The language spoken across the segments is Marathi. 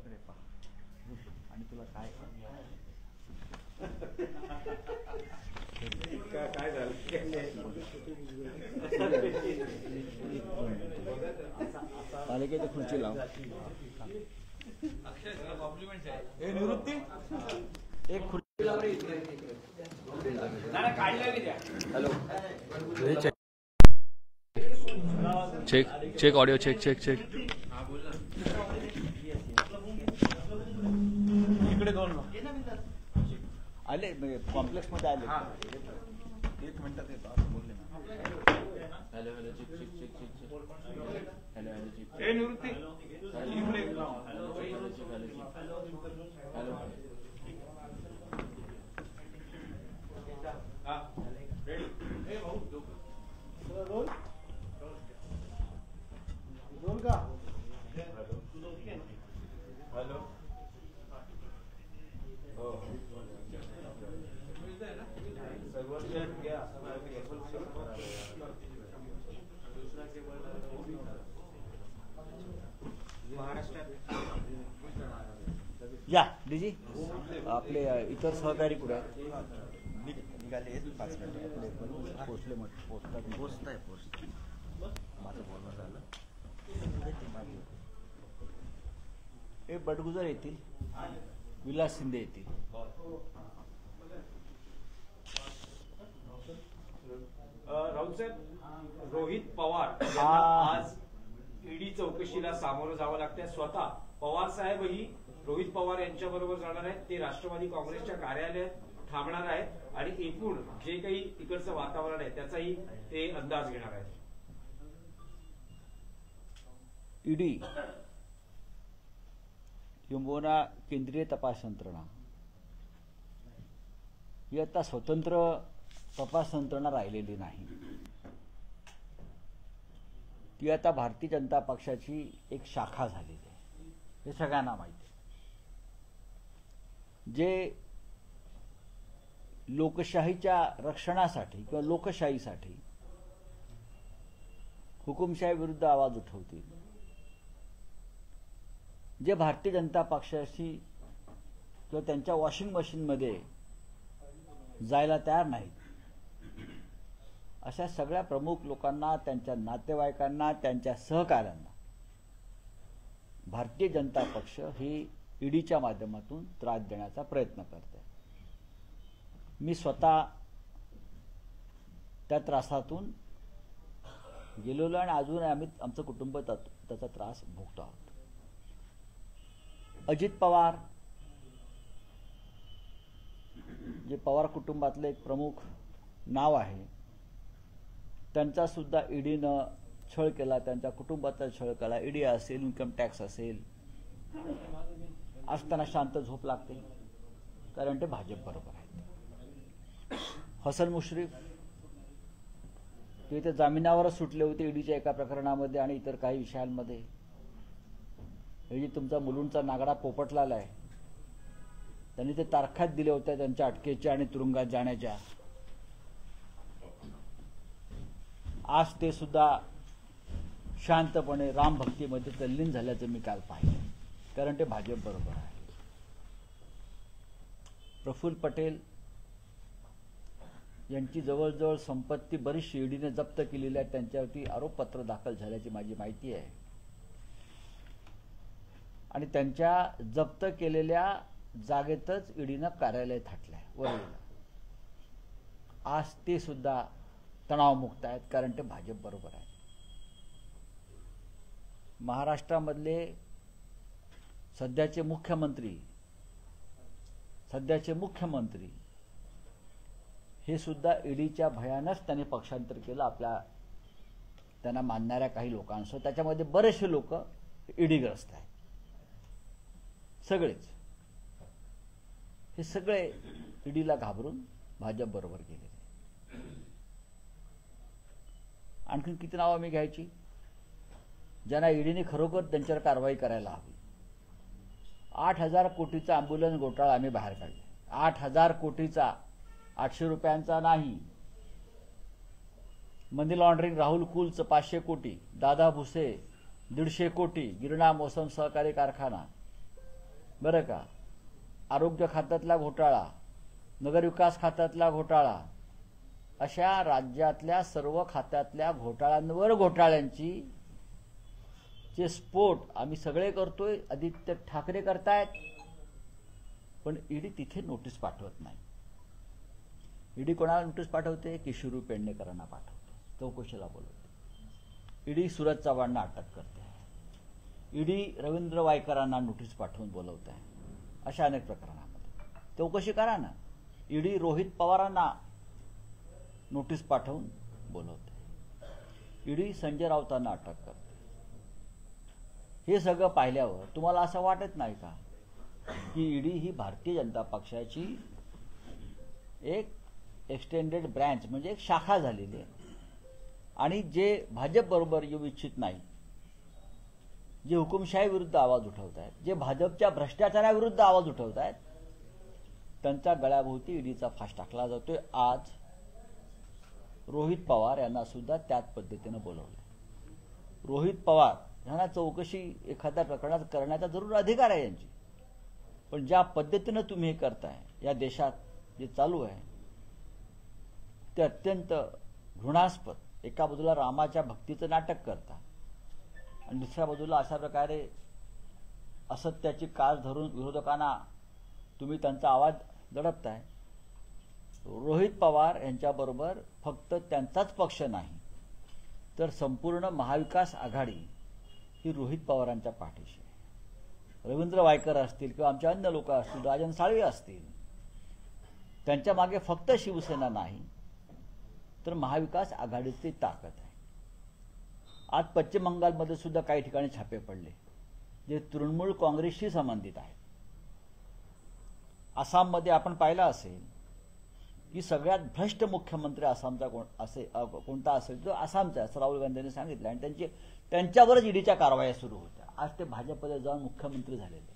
माझ्याकडे पहा आणि तुला काय काय झालं पालिकेची खुर्ची लाव. निवृत्ती एक खुर्ची लाव रे. Hello check check audio check check check. इकडे दोन आले कॉम्प्लेक्स मध्ये आले. 1 मिनिटात येतो असं बोलले ना. Hello hello check check check check. Hello hello check. ए निवृत्ती इकडे hello check hello check. Hello roll का हॅलो या डीजी आपले इतर सहकारी कुठे आहेत? निघाले 5 मिनिट पोचले पोचतात पोचताय माझं बोलणं झालं. हे बडगुजर येतील, विलास शिंदे येतील. राहुल साहेब, रोहित पवार यांना आज ईडी चौकशीला सामोरं जावं लागतंय. स्वतः पवार साहेबही रोहित पवार यांच्या बरोबर जाणार आहेत. ते राष्ट्रवादी काँग्रेसच्या कार्यालयात थांबणार आहेत आणि एकूण जे काही तिकडचं वातावरण आहे त्याचाही ते अंदाज घेणार आहेत. ईडी किंबहुना केंद्रीय तपास यंत्रणा ही आता स्वतंत्र तपास यंत्रणा राहिलेली नाही. ती आता भारतीय जनता पक्षाची एक शाखा झालेली आहे, हे सगळ्यांना माहिती आहे. जे लोकशाहीच्या रक्षणासाठी किंवा लोकशाहीसाठी हुकुमशाही विरुद्ध आवाज उठवतील, जे भारतीय जनता पक्षाशी किंवा त्यांच्या वॉशिंग मशीनमध्ये जायला तयार नाहीत, अशा सगळ्या प्रमुख लोकांना, त्यांच्या नातेवाईकांना, त्यांच्या सहकाऱ्यांना भारतीय जनता पक्ष ही ईडीच्या माध्यमातून त्रास देण्याचा प्रयत्न करते. मी स्वतः त्या त्रासातून गेलेलो आणि अजून आम्ही आमचं कुटुंब त्याचा त्रास भोगतो आहोत. अजित पवार जे पवार कुटुंबातले एक प्रमुख नाव आहे, त्यांचा सुद्धा ईडीनं छळ केला, त्यांच्या कुटुंबाचा छळ केला. ईडी असेल, इन्कम टॅक्स असेल, असताना शांत झोप लागते, कारण ते भाजप बरोबर आहेत. हसन मुश्रीफ ते जामिनावरच सुटले होते ईडीच्या एका प्रकरणामध्ये आणि इतर काही विषयांमध्ये. हे जे तुमचा मुलुंडचा नागडा पोपटलाल आहे, त्यांनी ते तारखात दिल्या होत्या त्यांच्या अटकेच्या आणि तुरुंगात जाण्याच्या. आज ते सुद्धा शांतपणे रामभक्तीमध्ये तल्लीन झाल्याचं मी काल पाहिलं, कारण ते भाजप बरोबर आहे. प्रफुल्ल पटेल यांची जवळजवळ संपत्ती बरीचशी ईडीने जप्त केलेली आहे, त्यांच्यावरती आरोपपत्र दाखल झाल्याची माझी माहिती आहे. आणि त्यांच्या जप्त केलेल्या जागेतच ईडीनं कार्यालय थाटलंय वरळीला. आज ते सुद्धा तणावमुक्त आहेत, कारण ते भाजप बरोबर आहे. महाराष्ट्रामधले सध्याचे मुख्यमंत्री हे सुद्धा ईडीच्या भयानच त्यांनी पक्षांतर केलं आपल्या त्यांना मानणाऱ्या काही लोकांसह. त्याच्यामध्ये बरेचसे लोक ईडीग्रस्त आहेत, सगळेच. हे सगळे ईडीला घाबरून भाजप बरोबर गेलेले. आणखीन किती नावं मी घ्यायची, ज्यांना ईडीने खरोखर त्यांच्यावर कारवाई करायला हवी. 8,000 कोटीचा अँब्युलन्स घोटाळा आम्ही बाहेर काढला. 8,000 कोटीचा, 800 रुपयांचा नाही. मनी लॉन्ड्रिंग राहुल कुलचं 500 कोटी, दादा भुसे 150 कोटी, गिरणा मोसम सहकारी कारखाना, बरं का, आरोग्य खात्यातला घोटाळा, नगरविकास खात्यातला घोटाळा, अशा राज्यातल्या सर्व खात्यातल्या घोटाळ्यांवर घोटाळ्यांची चे स्फोट आम्ही सगळे करतोय, आदित्य ठाकरे करतायत, पण ईडी तिथे नोटीस पाठवत नाही. ईडी कोणाला नोटीस पाठवते? किशोरी पेडणेकरांना पाठवते, चौकशीला बोलवते. ईडी सूरज चव्हाणना अटक करते. ईडी रवींद्र वायकरांना नोटीस पाठवून बोलवत आहे. अशा अनेक प्रकरणामध्ये चौकशी करा ना. ईडी रोहित पवारांना नोटीस पाठवून बोलवते. ईडी संजय राऊतांना अटक करते. हे सगळं पाहिल्यावर तुम्हाला असं वाटत नाही का की ईडी ही भारतीय जनता पक्षाची एक एक्सटेंडेड ब्रँच म्हणजे एक शाखा झालेली आहे, आणि जे भाजप बरोबर येऊ इच्छित नाही, जे हुकुमशाही विरुद्ध आवाज उठवत आहेत, जे भाजपच्या भ्रष्टाचाराविरुद्ध आवाज उठवत आहेत, त्यांच्या गळ्याभोवती ईडीचा फास टाकला जातोय. आज रोहित पवार यांना सुद्धा त्याच पद्धतीनं बोलवलं. रोहित पवार यांना चौकशी एखाद्या प्रकरणात करण्याचा जरूर अधिकार आहे यांची, पण ज्या पद्धतीनं तुम्ही हे करताय, या देशात जे चालू आहे ते अत्यंत घृणास्पद. एका बाजूला रामाच्या भक्तीचं नाटक करता आणि दुसऱ्या बाजूला अशा प्रकारे असत्याची कास धरून विरोधकांना तुम्ही त्यांचा आवाज दडपताय. रोहित पवार यांच्याबरोबर फक्त त्यांचाच पक्ष नाही तर संपूर्ण महाविकास आघाडी ही रोहित पवारांच्या पाठीशी आहे. रवींद्र वायकर असतील किंवा आमचे अन्य लोक असतील, राजन साळवी असतील, त्यांच्या मागे फक्त शिवसेना नाही तर महाविकास आघाडीची ताकद आहे. आज पश्चिम बंगालमध्ये सुद्धा काही ठिकाणी छापे पडले जे तृणमूल काँग्रेसशी संबंधित आहेत. आसाममध्ये आपण पाहिलं असेल की सगळ्यात भ्रष्ट मुख्यमंत्री आसामचा कोणता असेल तो आसामचा, असं राहुल गांधींनी सांगितलं, आणि त्यांच्यावरच ईडीच्या कारवाया सुरू होत्या. आज ते भाजपमध्ये जाऊन मुख्यमंत्री झालेले.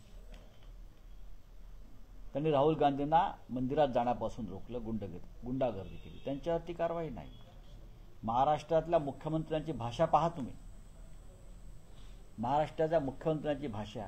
त्यांनी राहुल गांधींना मंदिरात जाण्यापासून रोखलं, गुंडागर्दी केली, त्यांच्यावरती कारवाई नाही. महाराष्ट्रातल्या मुख्यमंत्र्यांची भाषा पहा तुम्ही. महाराष्ट्राच्या मुख्यमंत्र्यांची भाषा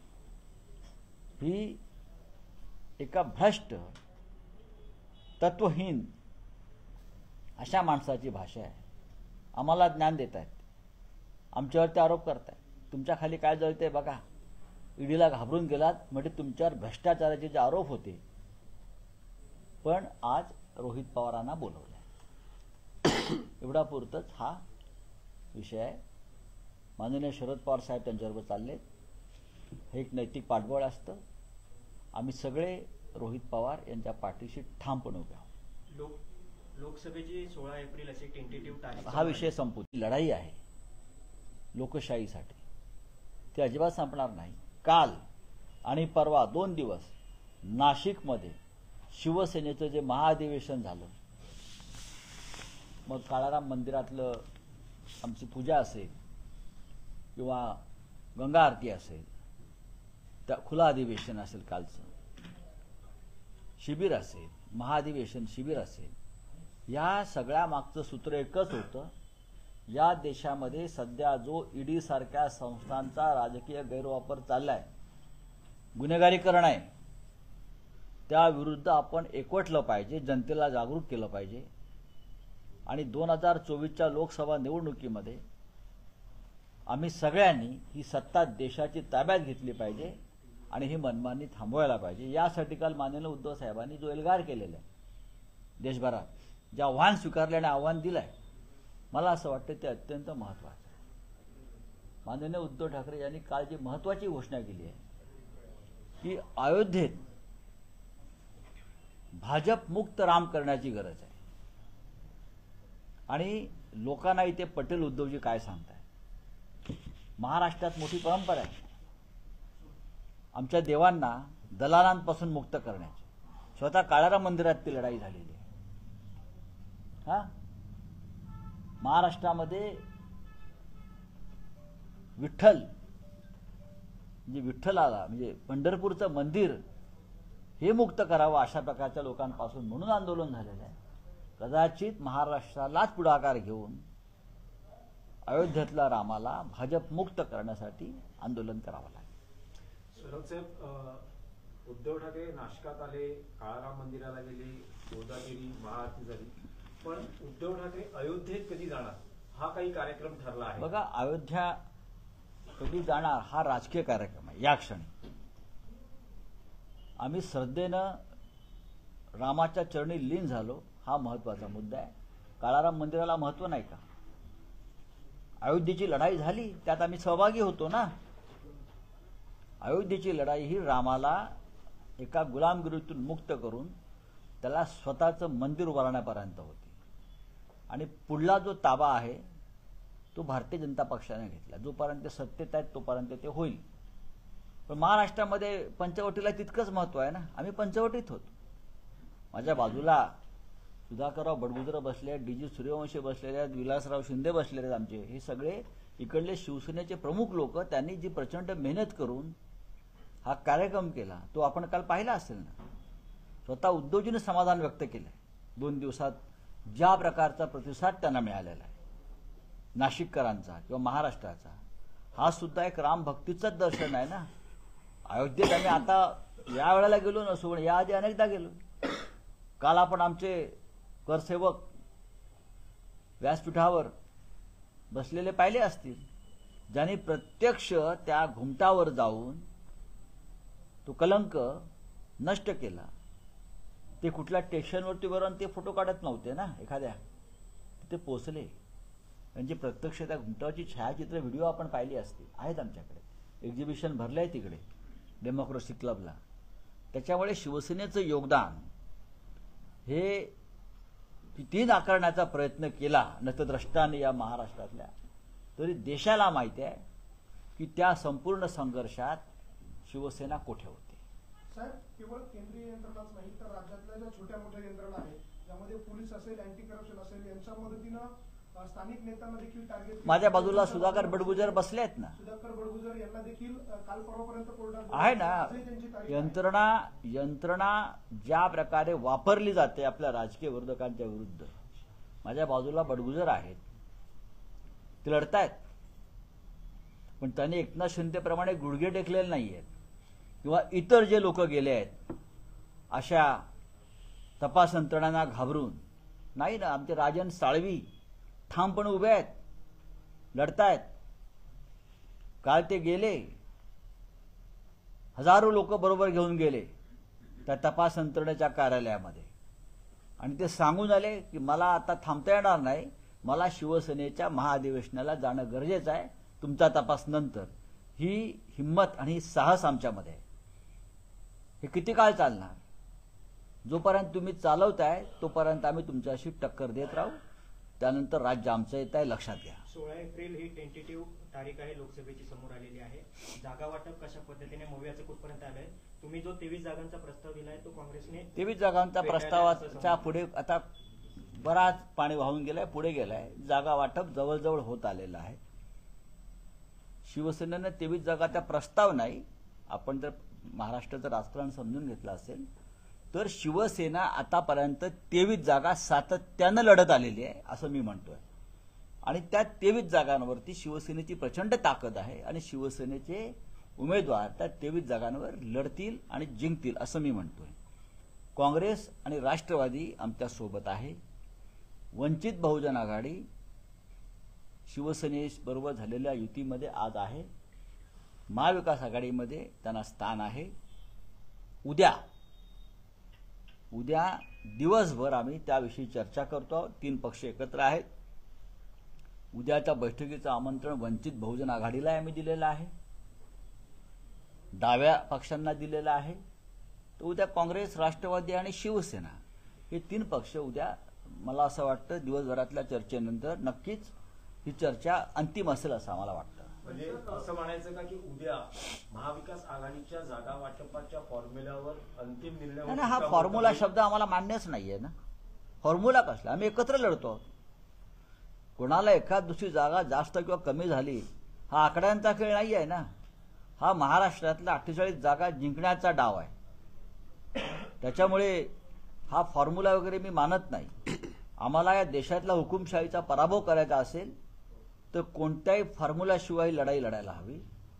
ही एका भ्रष्ट तत्वहीन अशा माणसाची भाषा आहे. आम्हाला ज्ञान देत आहेत, आमच्यावरती आरोप करतायत. तुमच्या खाली काय जळतंय बघा. ईडीला घाबरून गेलात म्हणजे तुमच्यावर भ्रष्टाचाराचे जे आरोप होते, पण आज रोहित पवारांना बोलवलंय. एवढा पुरतच हा विषय आहे. माननीय शरद पवार साहेब त्यांच्याबरोबर चालले. हे एक नैतिक पाठबळ असतं. आम्ही सगळे रोहित पवार यांच्या पाठीशी ठामपणे उभे आहोत. लोकसभेची 16 एप्रिल अशी टेंटेटिव्ह तारीख. हा विषय संपू. लढाई आहे लोकशाहीसाठी, ती अजिबात संपणार नाही. काल आणि परवा 2 दिवस नाशिकमध्ये शिवसेनेचं जे महाअधिवेशन झालं, मग काळाराम मंदिरातलं आमची पूजा असेल किंवा गंगा आरती असेल, त्या खुलं अधिवेशन असेल, कालचं शिबिर असेल, महाअधिवेशन शिबिर असेल, या सगळ्या मागचं सूत्र एकच होतं. या देशामध्ये सध्या जो ईडी सारख्या संस्थांचा राजकीय गैरवापर चाललाय, गुन्हेगारीकरण आहे, त्याविरुद्ध आपण एकवटलं पाहिजे, जनतेला जागरूक केलं पाहिजे. आणि 2024च्या लोकसभा निवडणुकीमध्ये आम्ही सगळ्यांनी ही सत्ता देशाची ताब्यात घेतली पाहिजे आणि ही मनमानी थांबवायला पाहिजे. यासाठी काल माननीय उद्धव साहेबांनी जो एल्गार केलेला आहे देशभरात, जे आव्हान स्वीकारले आणि आव्हान दिलंय, मला असं वाटतं ते अत्यंत महत्त्वाचं आहे. माननीय उद्धव ठाकरे यांनी काल जी महत्त्वाची घोषणा केली आहे की अयोध्येत भाजप मुक्त राम करण्याची गरज आहे. आणि लोकांना इथे पटेल उद्धवजी काय सांगताय. महाराष्ट्रात मोठी परंपरा आहे आमच्या देवांना दलालांपासून मुक्त करण्याची. स्वतः काळाराम मंदिरात ती लढाई झालेली आहे. महाराष्ट्रामध्ये विठ्ठलाला म्हणजे पंढरपूरचं मंदिर हे मुक्त करावं अशा प्रकारच्या लोकांपासून म्हणून आंदोलन झालेलं आहे. कदाचित महाराष्ट्रालाच पुढाकार घेऊन अयोध्येतल्या रामाला भाजप मुक्त करण्यासाठी आंदोलन करावं लागेल. साहेब, उद्धव ठाकरे नाशकात आले, काळाराम मंदिराला गेले, गोदागिरी महाआरती झाली, पण उद्धव ठाकरे अयोध्येत कधी जाणार हा काही कार्यक्रम ठरला आहे? बघा, अयोध्या कधी जाणार हा राजकीय कार्यक्रम आहे. या क्षणी आम्ही श्रद्धेनं रामाच्या चरणी लीन झालो, हा महत्वाचा मुद्दा आहे. काळाराम मंदिराला महत्व नाही का? अयोध्येची लढाई झाली, त्यात आम्ही सहभागी होतो ना. अयोध्येची लढाई ही रामाला एका गुलामगिरीतून मुक्त करून त्याला स्वतःचं मंदिर उभारण्यापर्यंत होती. आणि पुढला जो ताबा आहे तो भारतीय जनता पक्षाने घेतला. जोपर्यंत सत्तेत आहेत तोपर्यंत ते होईल. पण महाराष्ट्रामध्ये पंचवटीला तितकंच महत्व आहे ना. आम्ही पंचवटीत होतो. माझ्या बाजूला सुधाकरराव बडगुजर बसले आहेत, डी.जी. सूर्यवंशी बसलेले आहेत, विलासराव शिंदे बसलेले आहेत. आमचे हे सगळे इकडले शिवसेनेचे प्रमुख लोक, त्यांनी जी प्रचंड मेहनत करून हा कार्यक्रम केला तो आपण काल पाहिला असेल ना. स्वतः उद्धवजीने समाधान व्यक्त केलंय. 2 दिवसात ज्या प्रकारचा प्रतिसाद त्यांना मिळालेला आहे नाशिककरांचा किंवा महाराष्ट्राचा, हा सुद्धा एक रामभक्तीचंच दर्शन आहे ना. अयोध्येत आम्ही आता या वेळेला गेलो नसू, पण याआधी अनेकदा गेलो. काल आपण आमचे करसेवक व्यासपीठावर बसलेले पाहिले असतील, ज्यांनी प्रत्यक्ष त्या घुमटावर जाऊन तो कलंक नष्ट केला. ते कुठल्या स्टेशनवरती वरून ते फोटो काढत नव्हते ना, एखाद्या तिथे पोहोचले. म्हणजे प्रत्यक्ष त्या घुमटावरची छायाचित्र व्हिडिओ आपण पाहिली असतील, आहेत आमच्याकडे. एक्झिबिशन भरलंय तिकडे डेमोक्रेसी क्लबला. त्याच्यामुळे शिवसेनेचं योगदान हे किती नाकारण्याचा प्रयत्न केला नतद्रष्टाने या महाराष्ट्रातल्या, तरी देशाला माहिती आहे की त्या संपूर्ण संघर्षात शिवसेना कुठे होती. साहेब, केवळ केंद्रीय यंत्रणाच नाही तर राज्यातल्या ज्या छोट्या मोठ्या यंत्रणा आहेत, ज्यामध्ये पोलीस असेल, अँटी करप्शन असेल, यांच्या मदतीनं स्थानिक नेत्यांना देखील टार्गेट. माझ्या बाजूला सुधाकर बडगुजर बसले आहेत ना. सुधाकर बडगुजर यांना देखील काल परवापर्यंत कोर्टात आहे ना. यंत्रणा ज्या प्रकारे वापरली जाते आपल्या राजकीय विरोधकांच्या विरुद्ध, माझ्या बाजूला बडगुजर आहेत, ते लढतायत. पण त्यांनी एकनाथ शिंदेप्रमाणे गुडघे टेकलेले नाही आहेत किंवा इतर जे लोक गेले आहेत अशा तपास यंत्रणांना घाबरून नाही ना. आमचे राजन साळवी ठामपणे उभे आहेत, लढतायत. काल ते गेले, हजारो लोक बरोबर घेऊन गेले त्या तपास यंत्रणेच्या कार्यालयामध्ये, आणि ते सांगून आले की मला आता थांबता येणार नाही, मला शिवसेनेच्या महाअधिवेशनाला जाणं गरजेचं आहे, तुमचा तपास नंतर. ही हिंमत आणि साहस आमच्यामध्ये आहे. हे किती काळ चालणार? जोपर्यंत तुम्ही चालवताय तोपर्यंत आम्ही तुमच्याशी टक्कर देत राहू. त्यानंतर राज्य आमचं येत आहे, लक्षात घ्या. 16 एप्रिल ही टेंटेटिव्ह तारीख आहे, लोकसभेची समोर आलेली आहे. जागा वाटप कशा पद्धतीने मौव्याचं कुठपर्यंत आलंय? तुम्ही जो 23 जागांचा प्रस्ताव दिलाय तो काँग्रेसने 23 जागांचा प्रस्तावाच्या पुढे आता बराच पाणी वाहून गेलाय, पुढे गेलाय. जागा वाटप जवळजवळ होत आलेलं आहे. शिवसेनेनं 23 जागाचा प्रस्ताव नाही, आपण जर महाराष्ट्राचं राजकारण समजून घेतलं असेल तर शिवसेना आतापर्यंत 23 जागा सातत्यानं लढत आलेली आहे असं मी म्हणतोय. आणि त्या 23 जागांवरती शिवसेनेची प्रचंड ताकद आहे आणि शिवसेनेचे उमेदवार त्या 23 जागांवर लढतील आणि जिंकतील असं मी म्हणतोय. काँग्रेस आणि राष्ट्रवादी आमच्या सोबत आहे. वंचित बहुजन आघाडी शिवसेनेबरोबर झालेल्या युतीमध्ये आज आहे. महाविकास आघाडीमध्ये त्यांना स्थान आहे. उद्या दिवसभर आम्ही त्याविषयी चर्चा करतो. 3 पक्ष एकत्र आहेत. उद्याच्या बैठकीचं आमंत्रण वंचित बहुजन आघाडीला आम्ही दिलेलं आहे, डाव्या पक्षांना दिलेलं आहे. तर उद्या काँग्रेस, राष्ट्रवादी आणि शिवसेना हे 3 पक्ष उद्या, मला असं वाटतं दिवसभरातल्या चर्चेनंतर नक्कीच ही चर्चा अंतिम असेल असं आम्हाला वाटतं. म्हणजे असं म्हणायचं का की उद्या महाविकास आघाडीच्या जागा वाटपाच्या फॉर्म्युल्यावर अंतिम निर्णय नाही, हा फॉर्म्युला शब्द आम्हाला मान्यच नाहीये ना. फॉर्म्युला कसला? आम्ही एकत्र लढतो. कोणाला एखाद दुसरी जागा जास्त किंवा कमी झाली हा आकड्यांचा खेळ नाही आहे ना. हा महाराष्ट्रातल्या 48 जागा जिंकण्याचा डाव आहे. त्याच्यामुळे हा फॉर्म्युला वगैरे मी मानत नाही. आम्हाला या देशातला हुकुमशाहीचा पराभव करायचा असेल तर कोणत्याही फॉर्म्युलाशिवाय लढाई लढायला हवी.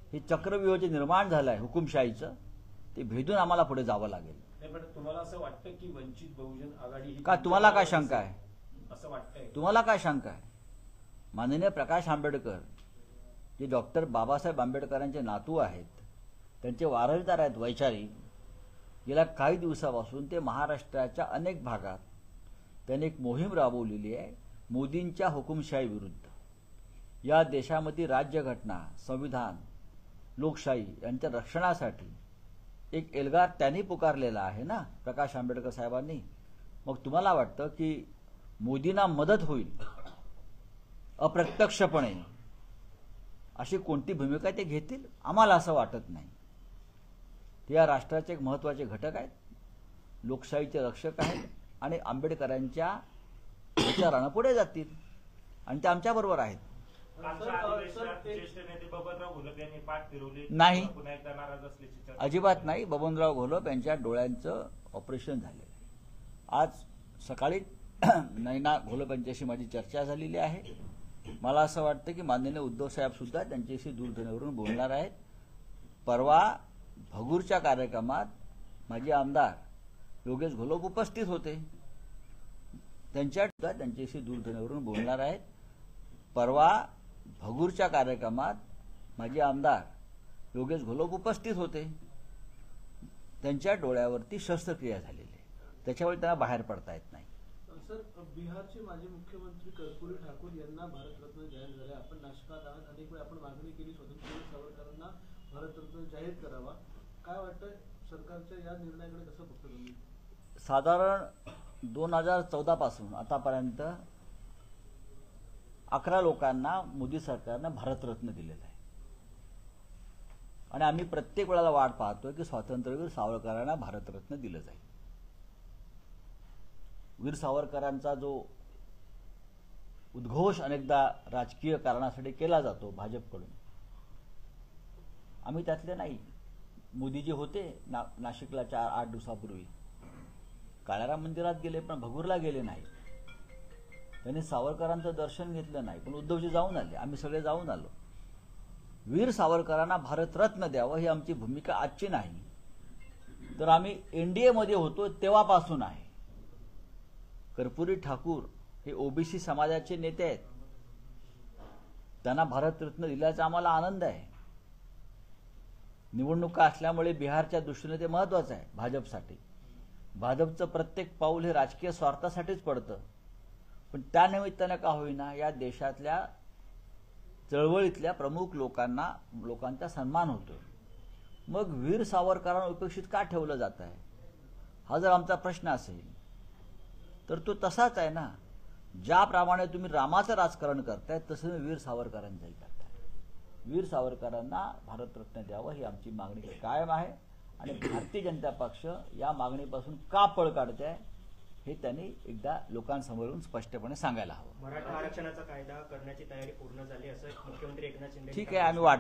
हे चक्रव्यूह जे निर्माण झालं आहे हुकुमशाहीचं, ते भेदून आम्हाला पुढे जावं लागेल. नाही, पण तुम्हाला असं वाटतं की वंचित बहुजन आघाडी ही का तुम्हाला काय शंका आहे? असं वाटतंय? तुम्हाला काय शंका आहे? माननीय प्रकाश आंबेडकर जे डॉक्टर बाबासाहेब आंबेडकरांचे नातू आहेत, त्यांचे वारसदार आहेत वैचारिक, गेल्या काही दिवसापासून ते महाराष्ट्राच्या अनेक भागात त्यांनी एक मोहीम राबवलेली आहे मोदींच्या हुकुमशाही विरुद्ध. या देशामध्ये राज्यघटना, संविधान, लोकशाही यांच्या रक्षणासाठी एक एल्गार त्यांनी पुकारलेला आहे ना प्रकाश आंबेडकर साहेबांनी. मग तुम्हाला वाटतं की मोदींना मदत होईल अप्रत्यक्षपणे अशी कोणती भूमिका ते घेतील? आम्हाला असं वाटत नाही. ते या राष्ट्राचे एक महत्त्वाचे घटक आहेत, लोकशाहीचे रक्षक आहेत आणि आंबेडकरांच्या विचारानं पुढे जातील आणि ते आमच्याबरोबर आहेत. कालच्या अधिवेशनात ज्येष्ठ नेते बबनराव घोलप यांनी पाठ फिरवली. नाही. पुन्हा एकदा नाराज असल्याची चर्चा. अजिबात नाही. बबनराव घोलप यांच्या डोळ्यांचं ऑपरेशन झालेलं आहे. आज सकाळी नैना घोलप यांच्याशी माझी चर्चा झालेली आहे. मला असं वाटतं की माननीय उद्धव साहेब सुद्धा त्यांच्याशी दूरध्वनीवरून बोलणार आहेत. परवा भगूरच्या कार्यक्रमात माजी आमदार योगेश घोलप उपस्थित होते. त्यांच्याशी दूरध्वनीवरून बोलणार आहेत. परवा भगूरच्या कार्यक्रमात माजी आमदार योगेश घोलप उपस्थित होते. त्यांच्या डोळ्यावरती शस्त्रक्रिया झालेली आहे. त्याच्यामुळे त्यांना बाहेर पडता येत नाही. सर, बिहारचे माजी मुख्यमंत्री कर्पूरी ठाकूर यांना भारतरत्न जाहीर झाले. आपण नाशकात आहात, अनेक वेळा आपण मागणी केली स्वातंत्र्यवीर सावरकरांना भारतरत्न जाहीर करावा. काय वाटतं सरकारच्या या निर्णयाकडे कसं बघता तुम्ही? साधारण 2014 पासून आतापर्यंत 11 लोकांना मोदी सरकारनं भारतरत्न दिलेलं आहे आणि आम्ही प्रत्येक वेळेला वाट पाहतोय की स्वातंत्र्यवीर सावरकरांना भारतरत्न दिलं जाईल. वीर सावरकरांचा जो उद्घोष अनेकदा राजकीय कारणासाठी केला जातो भाजपकडून, आम्ही त्यातले नाही. मोदीजी होते नाशिकला 8 दिवसापूर्वी, काळाराम मंदिरात गेले पण भगूरला गेले नाही. त्यांनी सावरकरांचं दर्शन घेतलं नाही, पण उद्धवजी जाऊन आले, आम्ही सगळे जाऊन आलो. वीर सावरकरांना भारतरत्न द्यावं ही आमची भूमिका आजची नाही, तर आम्ही एनडीए मध्ये होतो तेव्हापासून आहे. कर्पूरी ठाकूर हे ओबीसी समाजाचे नेते आहेत, त्यांना भारतरत्न दिल्याचा आम्हाला आनंद आहे. निवडणुका असल्यामुळे बिहारच्या दृष्टीने ते महत्वाचं आहे भाजपसाठी. भाजपचं प्रत्येक पाऊल हे राजकीय स्वार्थासाठीच पडतं, पण त्यानिमित्तानं का होईना या देशातल्या चळवळीतल्या प्रमुख लोकांचा सन्मान होतो. मग वीर सावरकरांना उपेक्षित का ठेवलं जात आहे हा जर आमचा प्रश्न असेल तर तो तसाच आहे ना. ज्याप्रमाणे तुम्ही रामाचं राजकारण करताय तसं वीर सावरकरांचंही करताय. वीर सावरकरांना भारतरत्न द्यावं ही आमची मागणी कायम आहे आणि भारतीय जनता पक्ष या मागणीपासून का पळ काढताय हे त्यांनी एकदा लोकांसमोरून स्पष्टपणे सांगायला हवं. मराठा आरक्षणाचा कायदा करण्याची तयारी पूर्ण झाली असं मुख्यमंत्री एकनाथ शिंदे. ठीक आहे, आम्ही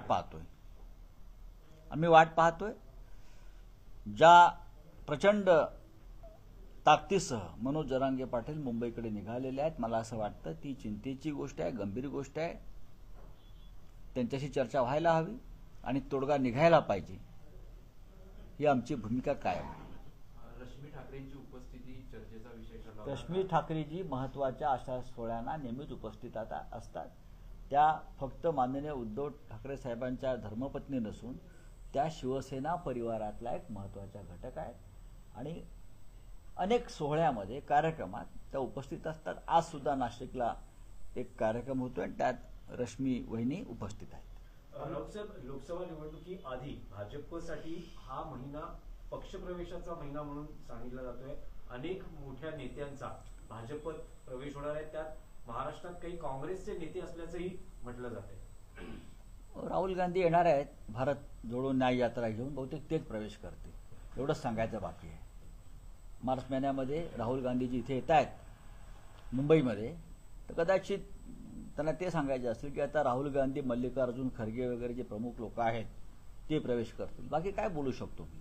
वाट पाहतोय. ज्या प्रचंड ताकदीसह मनोज जरांगे पाटील मुंबईकडे निघालेले आहेत, मला असं वाटतं ती चिंतेची गोष्ट आहे, गंभीर गोष्ट आहे. त्यांच्याशी चर्चा व्हायला हवी आणि तोडगा निघायला पाहिजे ही आमची भूमिका कायम आहे. रश्मी ठाकरेंची उपस्थिती चर्चेचा विषय ठरला होता. रश्मी ठाकरेजी महत्वाच्या अशा सोहळ्यांना नेहमीच उपस्थित असतात. त्या फक्त माननीय उद्धव ठाकरे साहेबांच्या धर्मपत्नी नसून त्या शिवसेना परिवारातला एक महत्वाचा घटक आहे आणि अनेक सोहळ्यामध्ये कार्यक्रमात त्या उपस्थित असतात. आज सुद्धा नाशिकला एक कार्यक्रम होतोय आणि त्यात रश्मी वहिनी उपस्थित आहेत. लोकसभा निवडणुकीआधी भाजपसाठी हा महिना पक्षप्रवेशाचा महिना म्हणून सांगितला जातोय. अनेक मोठ्या नेत्यांचा भाजपत प्रवेश होणार आहे. त्यात महाराष्ट्रात काही काँग्रेसचे नेते असल्याचंही म्हटलं जात आहे. राहुल गांधी येणार आहेत भारत जोडो न्याय यात्रा घेऊन, बहुतेक तेच प्रवेश करते एवढंच सांगायचं बाकी आहे. मार्च महिन्यामध्ये राहुल गांधीजी इथे येत आहेत मुंबईमध्ये, तर कदाचित त्यांना ते सांगायचे असेल की आता राहुल गांधी, मल्लिकार्जुन खरगे वगैरे जे प्रमुख लोक आहेत ते प्रवेश करतील. बाकी काय बोलू शकतो मी?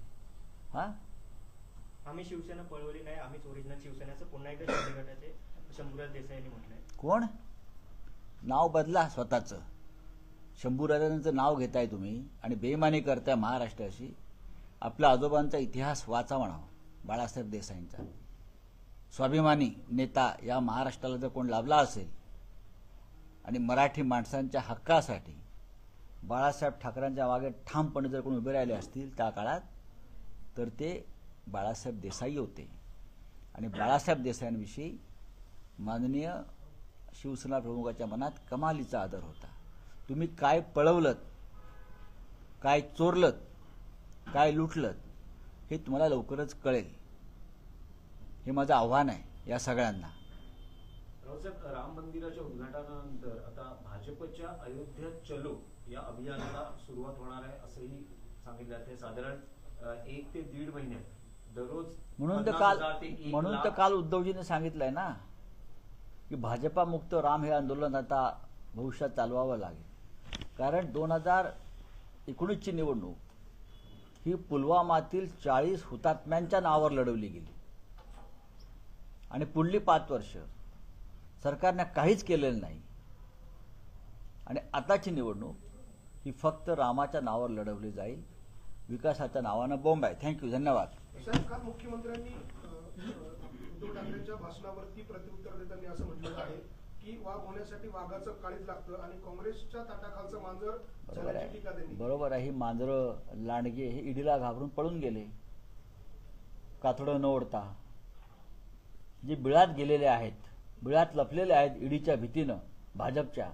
आम्ही शिवसेना पळवली नाही, आम्हीच ओरिजिनल शिवसेनेचं पुन्हा एकदा शिंदे गटाचे शंभूराज देसाई यांनी म्हटलंय. कोण? नाव बदला स्वतःचं. शंभूराजांचं नाव घेताय तुम्ही आणि बेईमानी करताय महाराष्ट्राशी. आपल्या आजोबांचा इतिहास वाचा म्हणावा, बाळासाहेब देसाईंचा. स्वाभिमानी नेता या महाराष्ट्राला जर कोण लाभला असेल आणि मराठी माणसांच्या हक्कासाठी बाळासाहेब ठाकरेंच्या मागे ठामपणे जर कोण उभे राहिले असतील त्या काळात, तर ते बाळासाहेब देसाई होते. आणि बाळासाहेब देसाईंविषयी माननीय शिवसेना प्रमुखाच्या मनात कमालीचा आदर होता. तुम्ही काय पळवलत, काय चोरलत, काय लुटलत, हे तुम्हाला लवकरच कळेल. हे माझं आव्हान आहे या सगळ्यांना. रावसाहेब, राम मंदिराच्या उद्घाटनानंतर आता भाजपच्या अयोध्या चलो या अभियानाला सुरुवात होणार आहे असंही सांगितलं जाते. साधारण 1 ते 1.5 महिन्यात दररोज म्हणून तर 50,000 ते 1,00,000 काल उद्धवजीने सांगितलंय ना की भाजपामुक्त राम हे आंदोलन आता भविष्यात चालवावं लागेल. कारण 2019ची निवडणूक ही पुलवामातील 40 हुतात्म्यांच्या नावावर लढवली गेली आणि पुढली 5 वर्ष सरकारने काहीच केलेलं नाही. आणि आताची निवडणूक ही फक्त रामाच्या नावावर लढवली जाईल. विकासाच्या नावानं बॉम्ब आहे. थँक्यू, धन्यवाद. साहेब, काल मुख्यमंत्र्यांनी उद्धव ठाकरेंच्या भाषणावरती प्रत्युत्तर देताना असं म्हटलेलं आहे की वाघ होण्यासाठी वाघाचं काळीज लागतं आणि काँग्रेसच्या ताटाखालचं मांजर बरोबर झाल्याची टीका आहे, त्यांनी. बरोबर आहे. ही मांजरं लांडगे हे ईडीला घाबरून पळून गेले, कातडं न ओढता. जे बिळात गेलेले आहेत, बिळात लपलेले आहेत ईडीच्या भीतीनं भाजपच्या.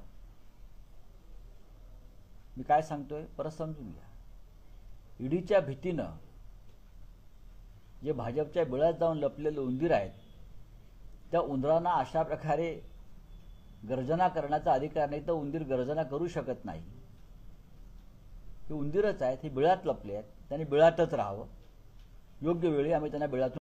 मी काय सांगतोय परत समजून घ्या. ईडीच्या भीतीनं जे भाजपच्या बिळात जाऊन लपलेले उंदीर आहेत, त्या उंदरांना अशा प्रकारे गर्जना करण्याचा अधिकार नाही. तर उंदीर गर्जना करू शकत नाही. हे उंदीरच आहेत, हे बिळात लपले आहेत. त्यांनी बिळातच राहावं. योग्य वेळी आम्ही त्यांना बिळातून